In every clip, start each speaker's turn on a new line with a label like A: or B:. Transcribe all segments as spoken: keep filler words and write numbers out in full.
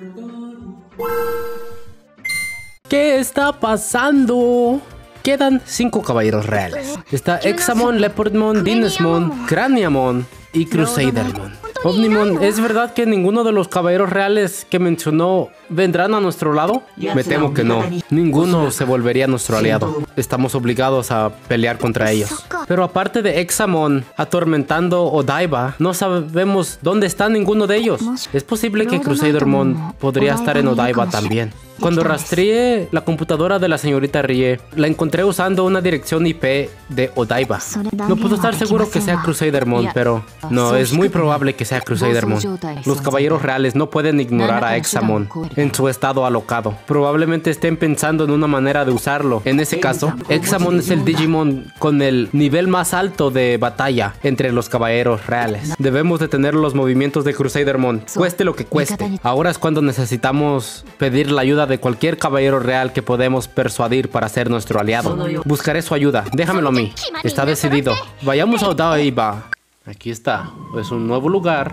A: ¿Qué está pasando? Quedan cinco caballeros reales. Está Examon, Leopardmon, Dinesmon, Craniamon y Crusadermon. Omnimon, ¿es verdad que ninguno de los caballeros reales que mencionó vendrán a nuestro lado? Me temo que no. Ninguno se volvería nuestro aliado. Estamos obligados a pelear contra ellos. Pero aparte de Examon atormentando Odaiba, no sabemos dónde está ninguno de ellos. Es posible que Crusadermon podría estar en Odaiba también. Cuando rastreé la computadora de la señorita Rie, la encontré usando una dirección I P de Odaiba. No puedo estar seguro que sea Crusadermon, pero no, es muy probable que sea Crusadermon. Los caballeros reales no pueden ignorar a Examon en su estado alocado. Probablemente estén pensando en una manera de usarlo. En ese caso, Examon es el Digimon con el nivel más alto de batalla entre los caballeros reales. Debemos detener los movimientos de Crusadermon, cueste lo que cueste. Ahora es cuando necesitamos pedir la ayuda de cualquier caballero real que podemos persuadir para ser nuestro aliado. Buscaré su ayuda, déjamelo a mí. Está decidido. Vayamos a Odaiba. Aquí está, es un nuevo lugar.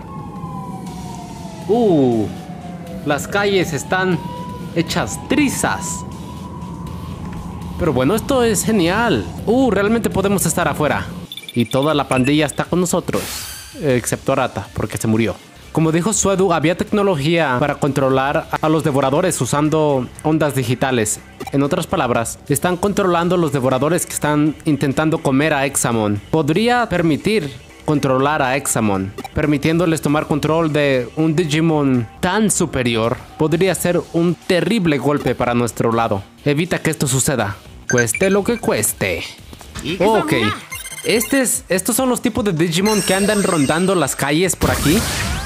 A: Uh, las calles están hechas trizas. Pero bueno, esto es genial. Uh, realmente podemos estar afuera. Y toda la pandilla está con nosotros, excepto Arata, porque se murió. Como dijo Suedu, había tecnología para controlar a los devoradores usando ondas digitales. En otras palabras, están controlando los devoradores que están intentando comer a Examon. Podría permitir controlar a Examon, permitiéndoles tomar control de un Digimon tan superior. Podría ser un terrible golpe para nuestro lado. Evita que esto suceda, cueste lo que cueste. Ok, este es, estos son los tipos de Digimon que andan rondando las calles por aquí.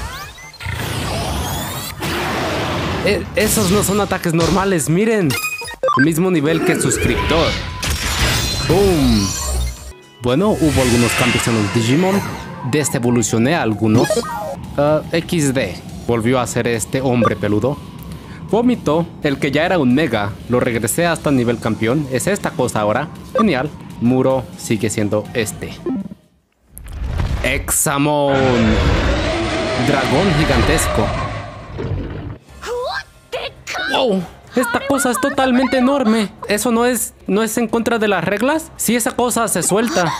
A: Eh, esos no son ataques normales, miren. El mismo nivel que el suscriptor. ¡Boom! Bueno, hubo algunos cambios en los Digimon. Desevolucioné a algunos. Uh, equis de. Volvió a ser este hombre peludo. Vómito, el que ya era un mega. Lo regresé hasta nivel campeón. Es esta cosa ahora. Genial. Muro sigue siendo este. Examon. Dragón gigantesco. ¡Wow! Esta cosa es totalmente enorme. ¿Eso no es, no es en contra de las reglas? Si esa cosa se suelta.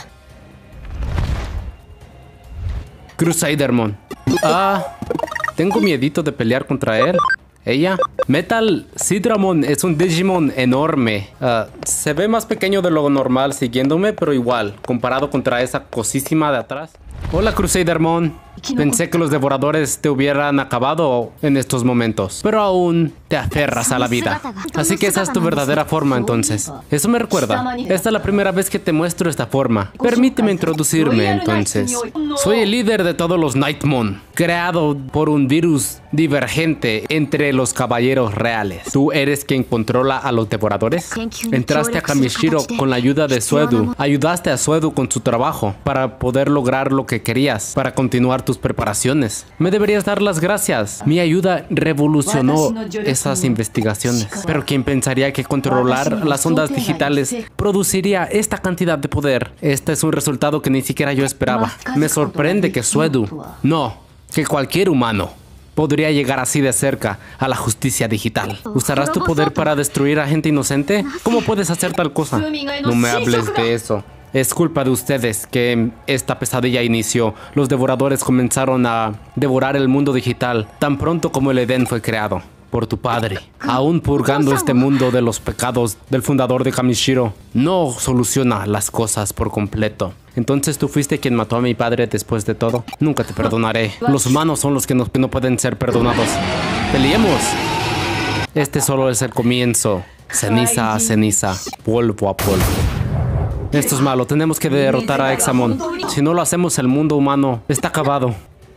A: Crusadermon. Ah, tengo miedito de pelear contra él. Ella. Metal Sidramon es un Digimon enorme. Uh, se ve más pequeño de lo normal siguiéndome, pero igual, comparado contra esa cosísima de atrás. Hola, Crusadermon. Pensé que los devoradores te hubieran acabado en estos momentos, pero aún te aferras a la vida. Así que esa es tu verdadera forma entonces. Eso me recuerda. Esta es la primera vez que te muestro esta forma. Permíteme introducirme entonces. Soy el líder de todos los Nightmon, creado por un virus divergente entre los caballeros reales. ¿Tú eres quien controla a los devoradores? Entraste a Kamishiro con la ayuda de Suedu. Ayudaste a Suedu con su trabajo para poder lograr lo que querías, para continuar tus preparaciones. Me deberías dar las gracias. Mi ayuda revolucionó esas investigaciones. Pero ¿quién pensaría que controlar las ondas digitales produciría esta cantidad de poder? Este es un resultado que ni siquiera yo esperaba. Me sorprende que Suedu, no, que cualquier humano podría llegar así de cerca a la justicia digital. ¿Usarás tu poder para destruir a gente inocente? ¿Cómo puedes hacer tal cosa? No me hables de eso. Es culpa de ustedes que esta pesadilla inició. Los devoradores comenzaron a devorar el mundo digital tan pronto como el Edén fue creado. Por tu padre. Aún purgando este mundo de los pecados del fundador de Kamishiro, no soluciona las cosas por completo. Entonces tú fuiste quien mató a mi padre después de todo. Nunca te perdonaré. Los humanos son los que no, que no pueden ser perdonados. ¡Peleemos! Este solo es el comienzo. Ceniza a ceniza, polvo a polvo. Esto es malo, tenemos que derrotar a Examon. Si no lo hacemos, el mundo humano está acabado.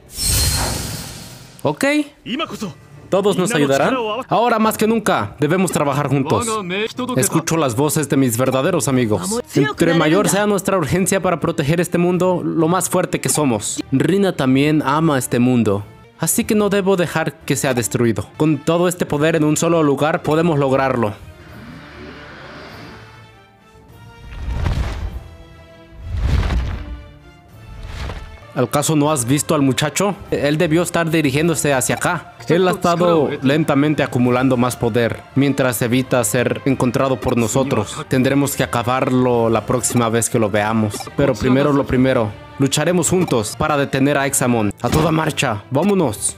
A: Ok. ¿Todos nos ayudarán? Ahora más que nunca, debemos trabajar juntos. Escucho las voces de mis verdaderos amigos. Entre mayor sea nuestra urgencia para proteger este mundo, lo más fuerte que somos. Rina también ama este mundo. Así que no debo dejar que sea destruido. Con todo este poder en un solo lugar, podemos lograrlo. ¿Acaso no has visto al muchacho? Él debió estar dirigiéndose hacia acá. Él ha estado lentamente acumulando más poder, mientras evita ser encontrado por nosotros. Tendremos que acabarlo la próxima vez que lo veamos. Pero primero lo primero, lucharemos juntos para detener a Examon. A toda marcha, vámonos.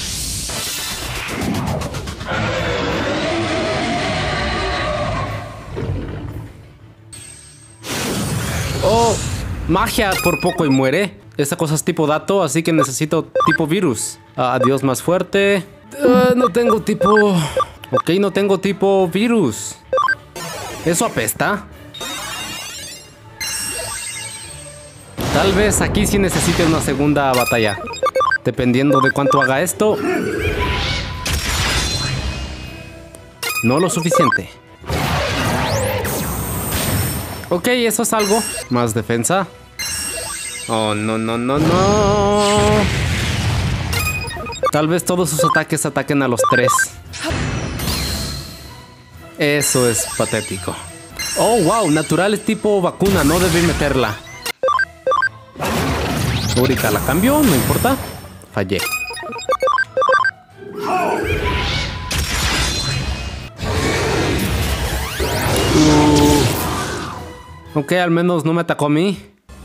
A: Oh, magia por poco y muere. Esta cosa es tipo dato, así que necesito tipo virus. Ah, adiós más fuerte. Uh, no tengo tipo... Ok, no tengo tipo virus. ¿Eso apesta? Tal vez aquí sí necesite una segunda batalla. Dependiendo de cuánto haga esto. No lo suficiente. Ok, eso es algo. Más defensa. Oh, no, no, no, no. Tal vez todos sus ataques ataquen a los tres. Eso es patético. Oh, wow, natural es tipo vacuna. No debí meterla. Ahorita la cambio, no importa. Fallé. Uh. Ok, al menos no me atacó a mí.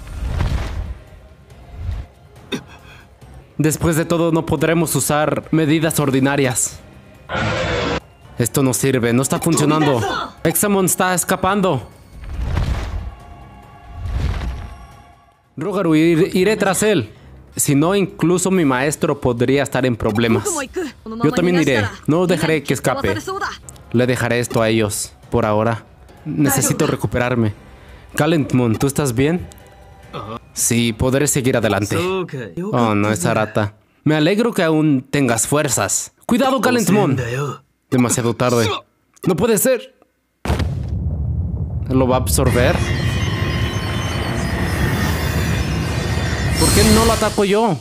A: Después de todo, no podremos usar medidas ordinarias. Esto no sirve, no está funcionando. Examon está escapando. Rogaru, ir, iré tras él. Si no, incluso mi maestro podría estar en problemas. Yo también iré. No dejaré que escape. Le dejaré esto a ellos, por ahora. Necesito recuperarme. Gallantmon, ¿tú estás bien? Sí, podré seguir adelante. Oh, no, es Arata. Me alegro que aún tengas fuerzas. ¡Cuidado, Gallantmon! Demasiado tarde. ¡No puede ser! ¿Lo va a absorber? ¿Por qué no lo ataco yo?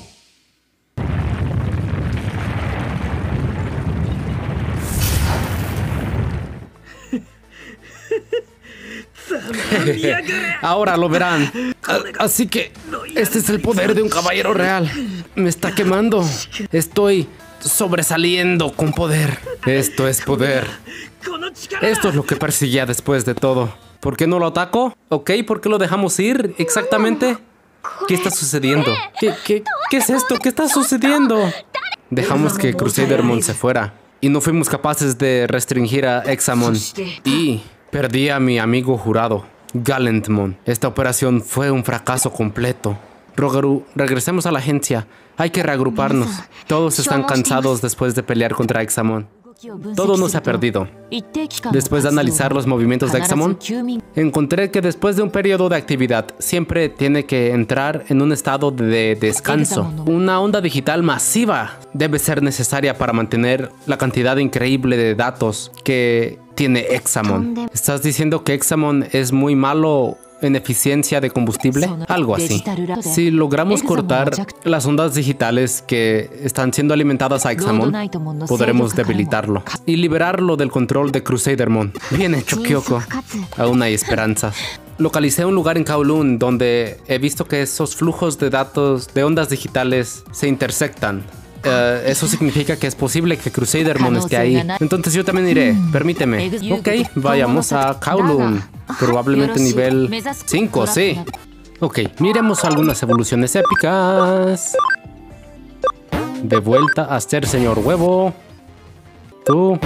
A: Ahora lo verán. Así que este es el poder de un caballero real. Me está quemando. Estoy sobresaliendo con poder. Esto es poder. Esto es lo que perseguía después de todo. ¿Por qué no lo ataco? Ok, ¿por qué lo dejamos ir? Exactamente. ¿Qué está sucediendo? ¿Qué, qué, qué es esto? ¿Qué está sucediendo? Dejamos que Crusadermon se fuera y no fuimos capaces de restringir a Examon. Y perdí a mi amigo jurado, Gallantmon. Esta operación fue un fracaso completo. Rogaru, regresemos a la agencia. Hay que reagruparnos. Todos están cansados después de pelear contra Examon. Todo no se ha perdido. Después de analizar los movimientos de Examon, encontré que después de un periodo de actividad siempre tiene que entrar en un estado de descanso. Una onda digital masiva debe ser necesaria para mantener la cantidad increíble de datos que tiene Examon. ¿Estás diciendo que Examon es muy malo en eficiencia de combustible? Algo así. Si logramos cortar las ondas digitales que están siendo alimentadas a Examon, podremos debilitarlo y liberarlo del control de Crusadermon. Bien hecho, Kyoko. Aún hay esperanza. Localicé un lugar en Kowloon donde he visto que esos flujos de datos de ondas digitales se intersectan. Uh, eso significa que es posible que Crusadermon esté ahí. Entonces yo también iré. Permíteme. Ok, vayamos a Kowloon. Probablemente nivel cinco, sí. Ok, miremos algunas evoluciones épicas. De vuelta a ser señor huevo. Tú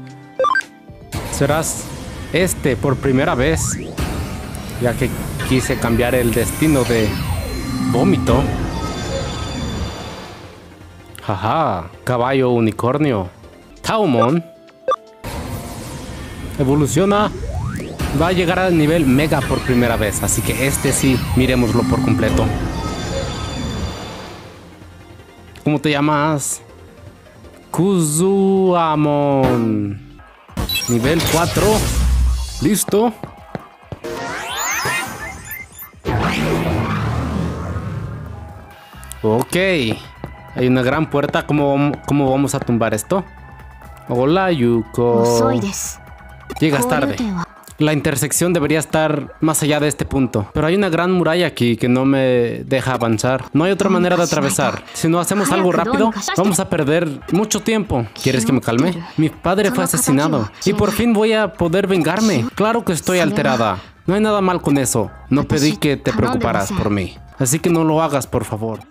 A: serás este por primera vez, ya que quise cambiar el destino de vómito. Jaja, caballo unicornio. Taumon evoluciona. Va a llegar al nivel mega por primera vez, así que este sí, miremoslo por completo. ¿Cómo te llamas? Kuzuamon. Nivel cuatro. Listo. Ok. Hay una gran puerta. ¿Cómo, cómo vamos a tumbar esto? Hola, Yuko. Llegas tarde. La intersección debería estar más allá de este punto. Pero hay una gran muralla aquí que no me deja avanzar. No hay otra manera de atravesar. Si no hacemos algo rápido, vamos a perder mucho tiempo. ¿Quieres que me calme? Mi padre fue asesinado. Y por fin voy a poder vengarme. Claro que estoy alterada. No hay nada mal con eso. No pedí que te preocuparas por mí. Así que no lo hagas, por favor.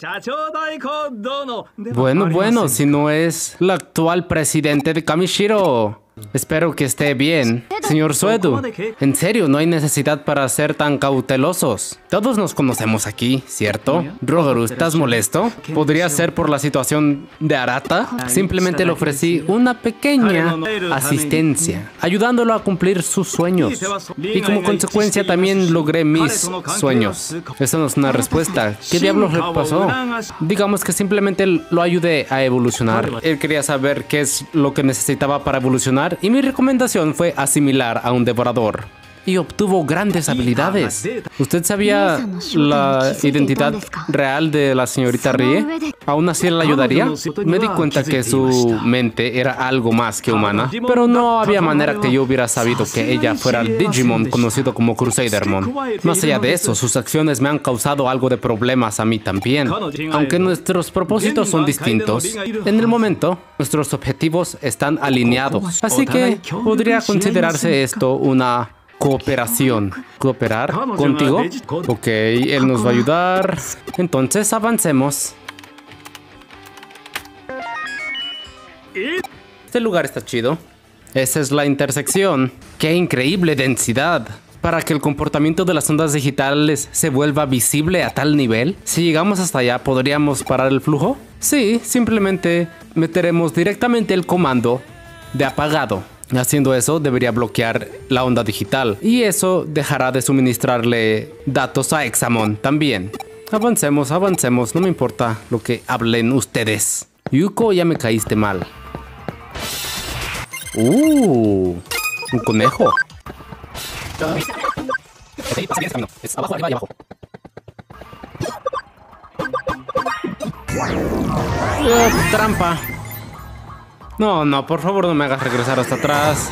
A: Bueno, bueno, si no es el actual presidente de Kamishiro. Espero que esté bien. Señor Suedo, en serio, no hay necesidad para ser tan cautelosos. Todos nos conocemos aquí, ¿cierto? Rogeru, ¿estás molesto? ¿Podría ser por la situación de Arata? Simplemente le ofrecí una pequeña asistencia, ayudándolo a cumplir sus sueños. Y como consecuencia también logré mis sueños. Eso no es una respuesta. ¿Qué diablos le pasó? Digamos que simplemente lo ayudé a evolucionar. Él quería saber qué es lo que necesitaba para evolucionar. Y mi recomendación fue asimilar a un devorador. Y obtuvo grandes habilidades. ¿Usted sabía la identidad real de la señorita Rie? ¿Aún así la ayudaría? Me di cuenta que su mente era algo más que humana. Pero no había manera que yo hubiera sabido que ella fuera el Digimon conocido como Crusadermon. Más allá de eso, sus acciones me han causado algo de problemas a mí también. Aunque nuestros propósitos son distintos, en el momento, nuestros objetivos están alineados. Así que podría considerarse esto una cooperación. ¿Cooperar contigo? Ok, él nos va a ayudar. Entonces avancemos. Este lugar está chido. Esa es la intersección. ¡Qué increíble densidad! Para que el comportamiento de las ondas digitales se vuelva visible a tal nivel, si llegamos hasta allá, ¿podríamos parar el flujo? Sí, simplemente meteremos directamente el comando de apagado. Haciendo eso, debería bloquear la onda digital. Y eso dejará de suministrarle datos a Examon también. Avancemos, avancemos. No me importa lo que hablen ustedes. Yuko, ya me caíste mal. Uh, un conejo. Es abajo, arriba y abajo. Uh, trampa. No, no, por favor no me hagas regresar hasta atrás.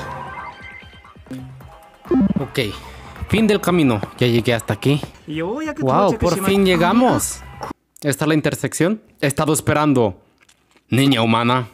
A: Ok, fin del camino. Ya llegué hasta aquí. Wow, por fin llegamos. ¿Esta es la intersección? He estado esperando. Niña humana.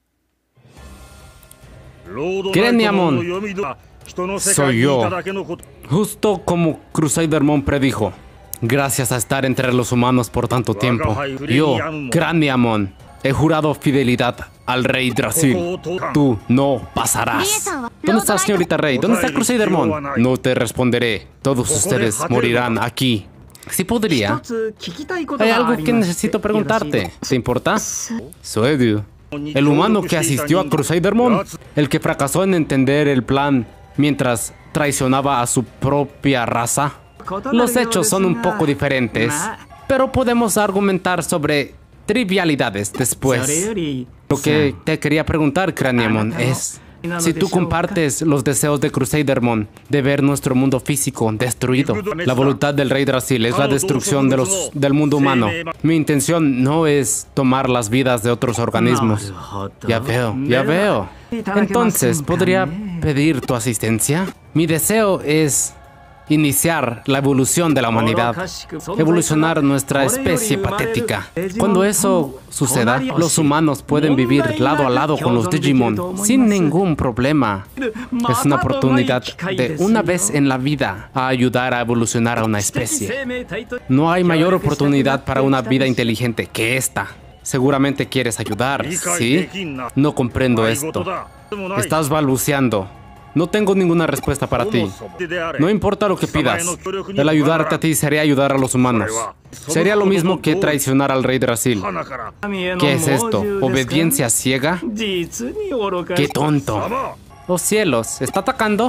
A: Craniamon. Soy yo. Justo como Crusadermon predijo. Gracias a estar entre los humanos por tanto tiempo. Yo, Craniamon, he jurado fidelidad al rey Drasil. Tú no pasarás. ¿Dónde está señorita Rey? ¿Dónde está Crusadermon? No te responderé. Todos ustedes morirán aquí. Sí podría. Hay algo que necesito preguntarte. ¿Te importa? Suedu, el humano que asistió a Crusadermon, el que fracasó en entender el plan mientras traicionaba a su propia raza. Los hechos son un poco diferentes, pero podemos argumentar sobre trivialidades después. Lo que te quería preguntar, Craniamon, es si tú compartes los deseos de Crusadermon de ver nuestro mundo físico destruido. La voluntad del rey Drasil es la destrucción de los, del mundo humano. Mi intención no es tomar las vidas de otros organismos. Ya veo, ya veo. Entonces, ¿podría pedir tu asistencia? Mi deseo es iniciar la evolución de la humanidad, evolucionar nuestra especie patética. Cuando eso suceda, los humanos pueden vivir lado a lado con los Digimon sin ningún problema. Es una oportunidad de una vez en la vida a ayudar a evolucionar a una especie. No hay mayor oportunidad para una vida inteligente que esta. Seguramente quieres ayudar, ¿sí? No comprendo esto. Estás balbuceando. No tengo ninguna respuesta para ti. No importa lo que pidas. El ayudarte a ti sería ayudar a los humanos. Sería lo mismo que traicionar al rey Drasil. ¿Qué es esto? ¿Obediencia ciega? ¡Qué tonto! ¡Oh cielos! ¿Está atacando?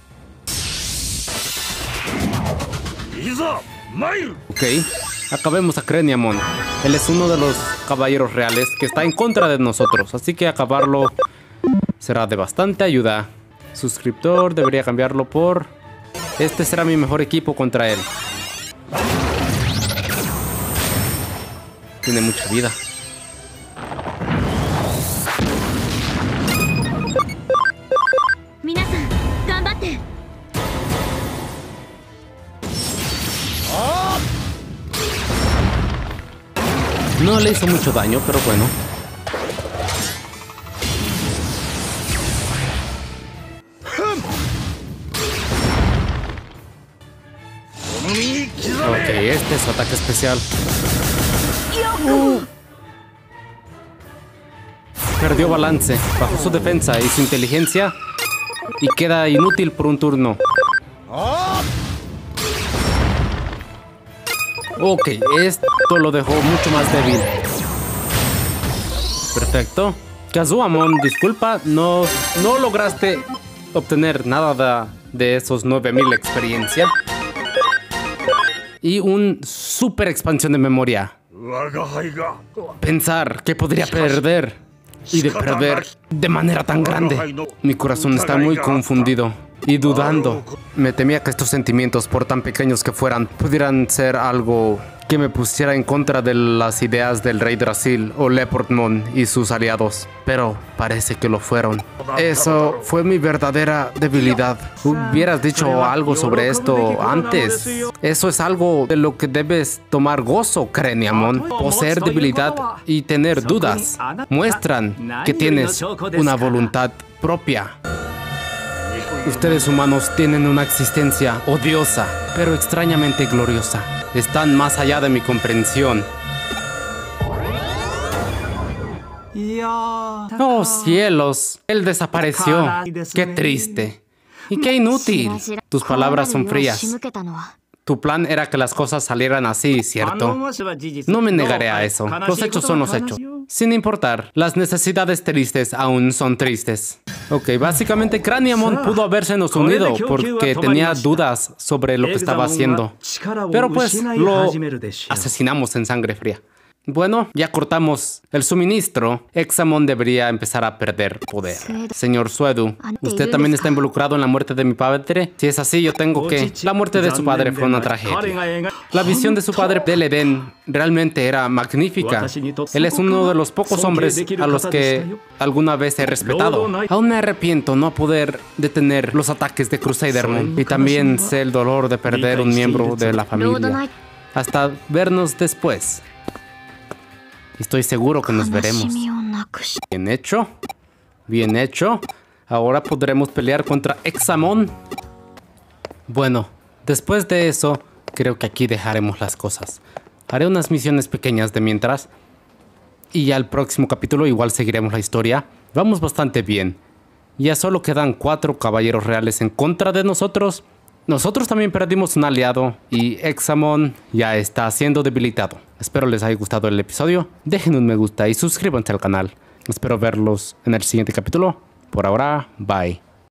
A: Ok. Acabemos a Craniamon. Él es uno de los caballeros reales que está en contra de nosotros. Así que acabarlo será de bastante ayuda. Suscriptor, debería cambiarlo por... Este será mi mejor equipo contra él. Tiene mucha vida. No le hizo mucho daño, pero bueno. Ok, este es su ataque especial. Uh. Perdió balance, bajó su defensa y su inteligencia y queda inútil por un turno. Ok, esto lo dejó mucho más débil. Perfecto. Kazuamon, disculpa, no, no lograste obtener nada de, de esos nueve mil experiencia. Y un super expansión de memoria. Pensar que podría perder. Y de perder de manera tan grande. Mi corazón está muy confundido y dudando. Me temía que estos sentimientos, por tan pequeños que fueran, pudieran ser algo que me pusiera en contra de las ideas del rey Drasil o Leopardmon y sus aliados. Pero parece que lo fueron. Eso fue mi verdadera debilidad. Hubieras dicho algo sobre esto antes. Eso es algo de lo que debes tomar gozo, Craniamon. Poseer debilidad y tener dudas muestran que tienes una voluntad propia. Ustedes humanos tienen una existencia odiosa, pero extrañamente gloriosa. Están más allá de mi comprensión. ¡Oh, cielos! Él desapareció. ¡Qué triste! ¡Y qué inútil! Tus palabras son frías. Tu plan era que las cosas salieran así, ¿cierto? No me negaré a eso. Los hechos son los hechos. Sin importar, las necesidades tristes aún son tristes. Ok, básicamente Craniamon pudo habersenos unido porque tenía dudas sobre lo que estaba haciendo. Pero pues lo asesinamos en sangre fría. Bueno, ya cortamos el suministro. Examon debería empezar a perder poder. Señor Suedo, ¿usted también está involucrado en la muerte de mi padre? Si es así, yo tengo que... La muerte de su padre fue una tragedia. La visión de su padre del Edén realmente era magnífica. Él es uno de los pocos hombres a los que alguna vez he respetado. Aún me arrepiento no poder detener los ataques de Crusadermon. Y también sé el dolor de perder un miembro de la familia. Hasta vernos después. Estoy seguro que nos veremos. Bien hecho. Bien hecho. Ahora podremos pelear contra Examon. Bueno, después de eso, creo que aquí dejaremos las cosas. Haré unas misiones pequeñas de mientras. Y ya el próximo capítulo igual seguiremos la historia. Vamos bastante bien. Ya solo quedan cuatro caballeros reales en contra de nosotros. Nosotros también perdimos un aliado y Examon ya está siendo debilitado. Espero les haya gustado el episodio. Dejen un me gusta y suscríbanse al canal. Espero verlos en el siguiente capítulo. Por ahora, bye.